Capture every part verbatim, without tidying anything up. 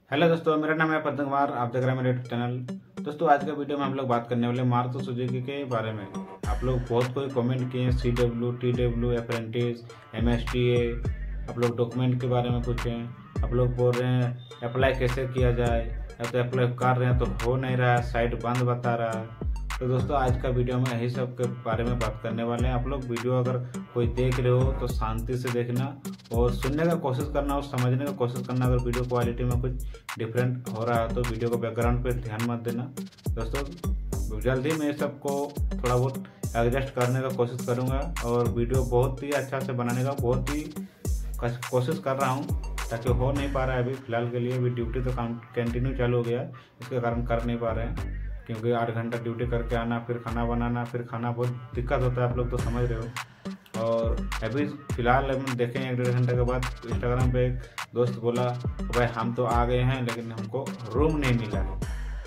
Hello दोस्तों, मेरा नाम है पद्म कुमार। आप देख रहे हैं मेरे यूट्यूब चैनल। दोस्तों, आज के वीडियो में हम लोग बात करने वाले मारुति सुजुकी के बारे में। आप लोग बहुत कोई कमेंट किए C W T W apprentice M S T A, आप लोग डॉक्यूमेंट के बारे में पूछे हैं। आप लोग बोल रहे हैं अप्लाई कैसे किया जाए, या तो अप्लाई कर रहे हैं तो हो नहीं रहा है, साइट बंद बता रहा है। तो दोस्तों, आज का वीडियो में यही सब के बारे में बात करने वाले हैं। आप लोग वीडियो अगर कोई देख रहे हो तो शांति से देखना और सुनने का कोशिश करना और समझने का कोशिश करना। अगर वीडियो क्वालिटी में कुछ डिफरेंट हो रहा है तो वीडियो को बैकग्राउंड पे ध्यान मत देना। दोस्तों, जल्दी मैं सबको थोड़ा बहुत एडजस्ट करने का कोशिश करूँगा और वीडियो बहुत ही अच्छा से बनाने का बहुत ही कोशिश कर रहा हूँ, ताकि हो नहीं पा रहा है अभी फिलहाल के लिए। अभी ड्यूटी तो कंटिन्यू चालू हो गया है, इसके कारण कर नहीं पा रहे हैं, क्योंकि आठ घंटा ड्यूटी करके आना, फिर खाना बनाना, फिर खाना बहुत दिक्कत होता है, आप लोग तो समझ रहे हो। और अभी फिलहाल हम देखें एक डेढ़ घंटे के बाद इंस्टाग्राम पे एक दोस्त बोला भाई हम तो आ गए हैं लेकिन हमको रूम नहीं मिला है।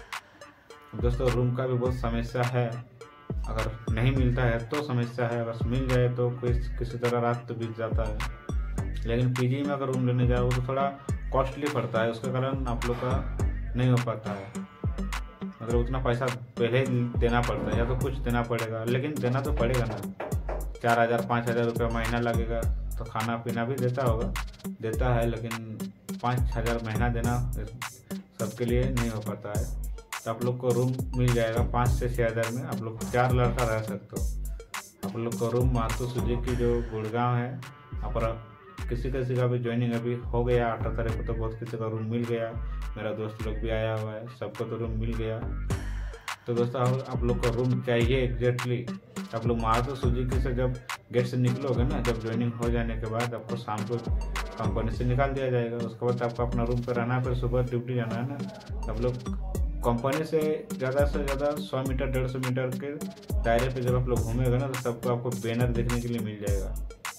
दोस्तों, रूम का भी बहुत समस्या है। अगर नहीं मिलता है तो समस्या है, अगर मिल जाए तो कोई किसी तरह रात तो बीत जाता है। लेकिन पीजी में अगर रूम लेने जाओ तो थोड़ा कॉस्टली पड़ता है, उसके कारण आप लोग का नहीं हो पाता है। मतलब उतना पैसा पहले ही देना पड़ता है, या तो कुछ देना पड़ेगा, लेकिन देना तो पड़ेगा ना। चार हज़ार पाँच हज़ार रुपया महीना लगेगा, तो खाना पीना भी देता होगा, देता है, लेकिन पाँच हज़ार महीना देना सबके लिए नहीं हो पाता है। तो आप लोग को रूम मिल जाएगा पाँच से छः हज़ार में, आप लोग चार लड़का रह सकते हो। आप लोग को रूम मारुति सुजुकी जो गुड़गांव है, यहाँ पर किसी किसी का भी ज्वाइनिंग अभी हो गया। अठारह तारीख को तो बहुत किसी का रूम मिल गया, मेरा दोस्त लोग भी आया हुआ है, सबको तो रूम मिल गया। तो दोस्तों, आप लोग को रूम चाहिए एग्जैक्टली। आप लोग मारुति सुजुकी से जब गेट से निकलोगे ना, जब ज्वाइनिंग हो जाने के बाद आपको शाम को कंपनी से निकाल दिया जाएगा। उसके बाद आपको अपना रूम पर रहना है, फिर सुबह ड्यूटी जाना है ना। आप लोग कंपनी से ज़्यादा से ज़्यादा सौ मीटर डेढ़ सौ मीटर के दायरे पे जब आप लोग घूमेगा ना, तो सबको आपको बैनर देखने के लिए मिल जाएगा।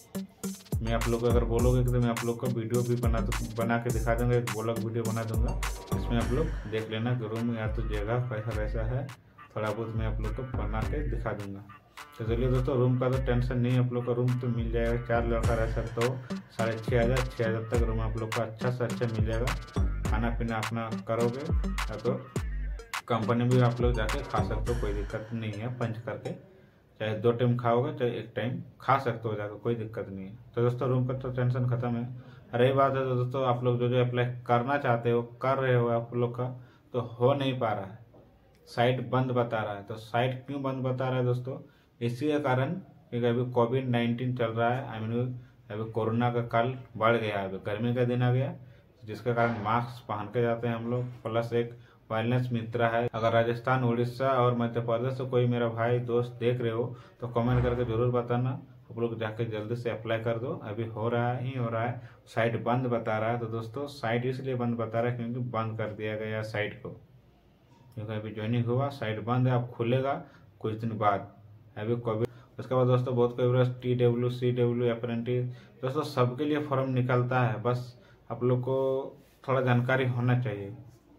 मैं आप लोग को अगर बोलोगे कि तो मैं आप लोग को वीडियो भी बना बना के दिखा दूंगा, एक ब्लॉग वीडियो बना दूंगा, इसमें आप लोग देख लेना कि रूम यार तो जगह कैसा कैसा है, थोड़ा बहुत मैं आप लोग को बना के दिखा दूंगा। तो चलिए दोस्तों, रूम का तो टेंशन नहीं, आप लोग का रूम तो मिल जाएगा। चार लड़का रह सकते हो, साढ़े छः हज़ार छः हज़ार तक रूम आप लोग का अच्छा से अच्छा मिल जाएगा। खाना पीना अपना करोगे या तो कंपनी भी आप लोग जाके खा सकते हो, कोई दिक्कत नहीं है। पंच करके चाहे दो टाइम खाओगे चाहे एक टाइम खा सकते हो जाकर, कोई दिक्कत नहीं है। तो दोस्तों, रूम का तो टेंशन खत्म है। रही बात है तो दोस्तों, आप लोग जो जो अप्लाई करना चाहते हो कर रहे हो, आप लोग का तो हो नहीं पा रहा है, साइट बंद बता रहा है। तो साइट क्यों बंद बता रहा है दोस्तों? इसी के कारण, क्योंकि अभी कोविड नाइन्टीन चल रहा है। आई मीन अभी कोरोना का काल बढ़ गया है, अभी गर्मी का दिन आ गया, जिसके कारण मास्क पहन के जाते हैं हम लोग। प्लस एक वायरलेस मित्र है। अगर राजस्थान, उड़ीसा और मध्य प्रदेश से कोई मेरा भाई दोस्त देख रहे हो तो कमेंट करके जरूर बताना। आप लोग जाके जल्दी से अप्लाई कर दो, अभी हो रहा ही हो रहा है। साइट बंद बता रहा है। तो दोस्तों, साइट इसलिए बंद बता रहा है क्योंकि बंद कर दिया गया साइट को, क्योंकि अभी ज्वाइनिंग हुआ, साइट बंद है। अब खुलेगा कुछ दिन बाद, अभी कोविड। उसके बाद दोस्तों, बहुत कोई T W C W apprentice, दोस्तों सबके लिए फॉर्म निकलता है। बस आप लोग को थोड़ा जानकारी होना चाहिए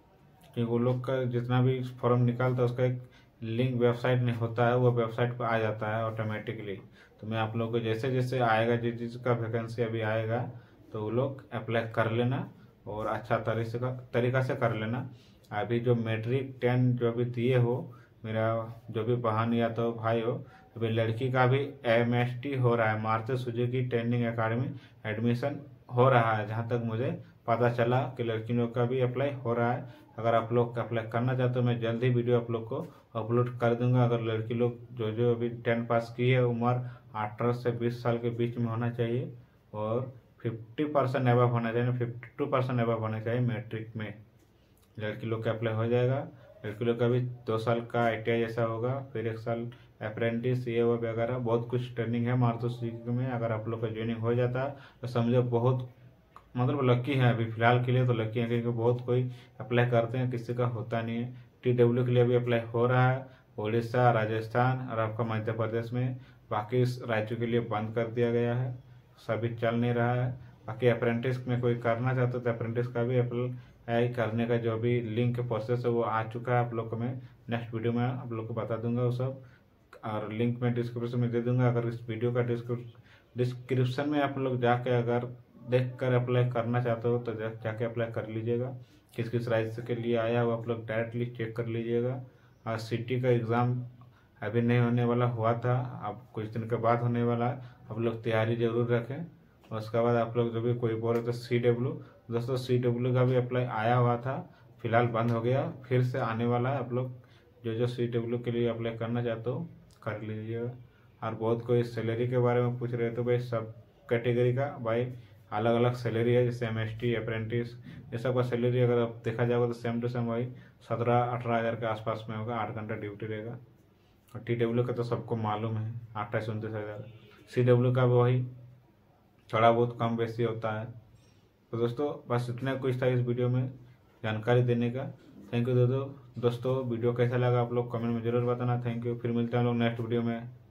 कि वो लोग का जितना भी फॉर्म निकालता है उसका एक लिंक वेबसाइट में होता है, वो वेबसाइट पर आ जाता है ऑटोमेटिकली। तो मैं आप लोग को जैसे जैसे आएगा, जिस जिसका वैकेंसी अभी आएगा, तो वो लोग अप्लाई कर लेना और अच्छा तरीके का तरीका से कर लेना। अभी जो मैट्रिक टेन जो भी दिए हो, मेरा जो भी बहन या तो भाई हो, अभी लड़की का भी एम एस टी हो रहा है, Maruti Suzuki training academy admission हो रहा है। जहाँ तक मुझे पता चला कि लड़की लोग का भी अप्लाई हो रहा है। अगर आप लोग अप्लाई करना चाहते हो, मैं जल्दी वीडियो आप लोग को अपलोड कर दूंगा। अगर लड़की लोग जो जो अभी टेन पास की है, उम्र अठारह से बीस साल के बीच में होना चाहिए और फिफ्टी परसेंट एबव होना चाहिए, फिफ्टी टू परसेंट एबव होना चाहिए मैट्रिक में, लड़की लोग का अप्लाई हो जाएगा। लड़की लोग का भी दो साल का आई टी आई जैसा होगा, फिर एक साल अप्रेंटिस ये वो वगैरह बहुत कुछ ट्रेनिंग है मारुति सुजुकी में। अगर आप लोग का ज्वाइनिंग हो जाता है तो समझो बहुत मतलब लकी है, अभी फिलहाल के लिए तो लकी है, क्योंकि बहुत कोई अप्लाई करते हैं, किसी का होता नहीं है। टी डब्ल्यू के लिए भी अप्लाई हो रहा है, उड़ीसा, राजस्थान और आपका मध्य प्रदेश में। बाकी राज्यों के लिए बंद कर दिया गया है, सभी चल नहीं रहा है। बाकी अप्रेंटिस में कोई करना चाहता है तो अप्रेंटिस का भी अप्लाई करने का जो भी लिंक प्रोसेस है वो आ चुका है। आप लोग को मैं नेक्स्ट वीडियो में आप लोग को बता दूंगा वो सब, और लिंक मैं डिस्क्रिप्शन में दे दूंगा। अगर इस वीडियो का डिस्क्रिप्शन में आप लोग जाके अगर देख कर अप्लाई करना चाहते हो तो जा- जाके अप्लाई कर लीजिएगा। किस किस राज्य के लिए आया वो आप लोग डायरेक्टली चेक कर लीजिएगा। और सिटी का एग्ज़ाम अभी नहीं होने वाला, हुआ था, अब कुछ दिन के बाद होने वाला है। आप लोग तैयारी जरूर रखें। और उसके बाद आप लोग जो भी कोई बोल रहे थे सी डब्ल्यू, दोस्तों सी डब्ल्यू का भी अप्लाई आया हुआ था, फिलहाल बंद हो गया, फिर से आने वाला है। आप लोग जो जो सी डब्ल्यू के लिए अप्लाई करना चाहते हो कर लीजिएगा। और बहुत कोई सैलरी के बारे में पूछ रहे थे, भाई सब कैटेगरी का भाई अलग अलग सैलरी है, जैसे एम एस टी, अप्रेंटिस, ये सब का सैलरी अगर आप देखा जाएगा तो सेम टू सेम भाई सत्रह अठारह हज़ार के आसपास में होगा। आठ घंटा ड्यूटी रहेगा। और टी डब्ल्यू का तो सबको मालूम है, अट्ठाईस उनतीस हज़ार। सी डब्ल्यू का भी वही थोड़ा बहुत कम बेसी होता है। तो दोस्तों बस इतना कुछ था इस वीडियो में जानकारी देने का। थैंक यू दोस्तों। दोस्तों वीडियो कैसा लगा आप लोग कमेंट में जरूर बताना। Thank you. फिर मिलते हैं हम लोग नेक्स्ट वीडियो में।